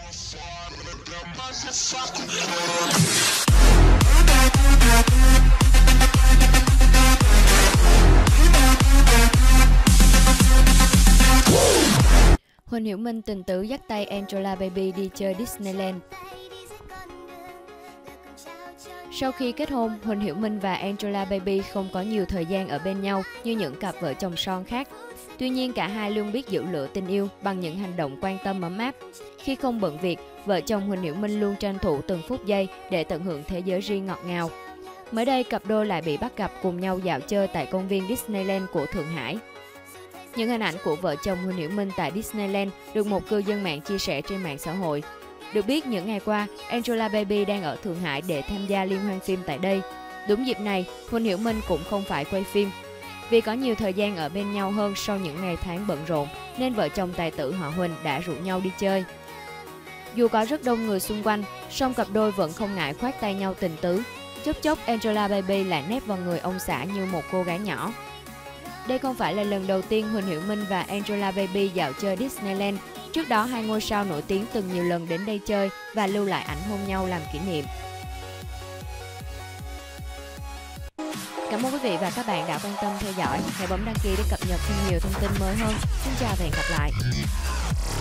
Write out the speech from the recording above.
Huỳnh Hiểu Minh tình tứ dắt tay Angelababy đi chơi Disneyland. Sau khi kết hôn, Huỳnh Hiểu Minh và Angelababy không có nhiều thời gian ở bên nhau như những cặp vợ chồng son khác. Tuy nhiên, cả hai luôn biết giữ lửa tình yêu bằng những hành động quan tâm ấm áp. Khi không bận việc, vợ chồng Huỳnh Hiểu Minh luôn tranh thủ từng phút giây để tận hưởng thế giới riêng ngọt ngào. Mới đây, cặp đôi lại bị bắt gặp cùng nhau dạo chơi tại công viên Disneyland của Thượng Hải. Những hình ảnh của vợ chồng Huỳnh Hiểu Minh tại Disneyland được một cư dân mạng chia sẻ trên mạng xã hội. Được biết, những ngày qua, Angelababy đang ở Thượng Hải để tham gia liên hoan phim tại đây. Đúng dịp này, Huỳnh Hiểu Minh cũng không phải quay phim. Vì có nhiều thời gian ở bên nhau hơn sau những ngày tháng bận rộn, nên vợ chồng tài tử họ Huỳnh đã rủ nhau đi chơi. Dù có rất đông người xung quanh, song cặp đôi vẫn không ngại khoác tay nhau tình tứ. Chốc chốc, Angelababy lại nép vào người ông xã như một cô gái nhỏ. Đây không phải là lần đầu tiên Huỳnh Hiểu Minh và Angelababy dạo chơi Disneyland. Trước đó, hai ngôi sao nổi tiếng từng nhiều lần đến đây chơi và lưu lại ảnh hôn nhau làm kỷ niệm. Cảm ơn quý vị và các bạn đã quan tâm theo dõi. Hãy bấm đăng ký để cập nhật thêm nhiều thông tin mới hơn. Xin chào và hẹn gặp lại.